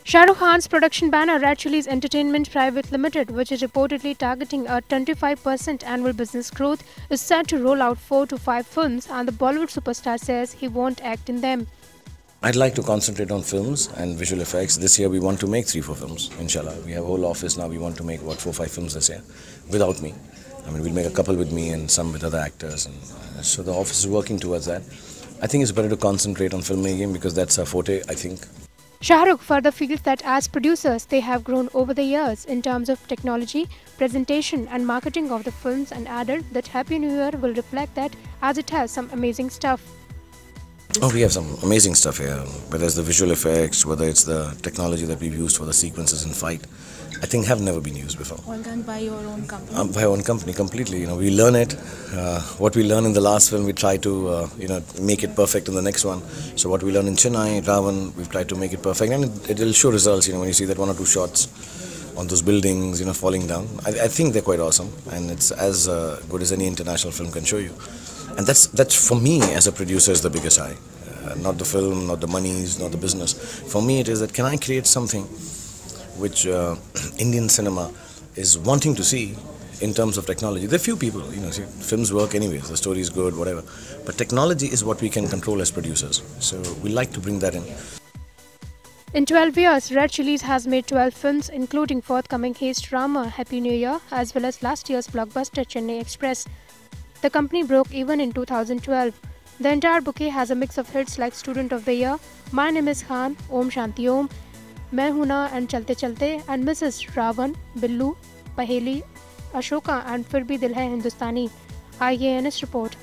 Shah Rukh Khan's production banner Red Chillies Entertainment Private Limited, which is reportedly targeting a 25% annual business growth, is set to roll out 4 to 5 films, and the Bollywood superstar says he won't act in them. I'd like to concentrate on films and visual effects. This year we want to make 3-4 films, inshallah. We have a whole office now, we want to make 4-5 films this year, without me. I mean, we'll make a couple with me and some with other actors. And so the office is working towards that. I think it's better to concentrate on filmmaking because that's our forte, I think. Shah Rukh further feels that as producers, they have grown over the years in terms of technology, presentation and marketing of the films, and added that Happy New Year will reflect that as it has some amazing stuff. Oh, we have some amazing stuff here, whether it's the visual effects, whether it's the technology that we've used for the sequences in fight. I think have never been used before. All done by your own company? By our own company, completely. We learn it. What we learn in the last film, we try to, make it perfect in the next one. So what we learn in Chennai, Ravan, we've tried to make it perfect, and it will show results. When you see that 1 or 2 shots on those buildings, falling down. I think they're quite awesome, and it's as good as any international film can show you. And that's for me as a producer is the biggest eye. Not the film, not the monies, not the business. For me, it is that can I create something which Indian cinema is wanting to see in terms of technology. There are few people, see, films work anyways, the story is good, whatever. But technology is what we can control as producers. So we like to bring that in. In 12 years, Red Chillies has made 12 films, including forthcoming Haste drama Happy New Year, as well as last year's blockbuster Chennai Express. The company broke even in 2012. The entire bouquet has a mix of hits like Student of the Year, My Name is Khan, Om Shanti Om, Main Hoon Na and Chalte Chalte, and Mrs. Ravan, Billu, Paheli, Ashoka and Fir Bhi Dil Hai Hindustani. IANS report.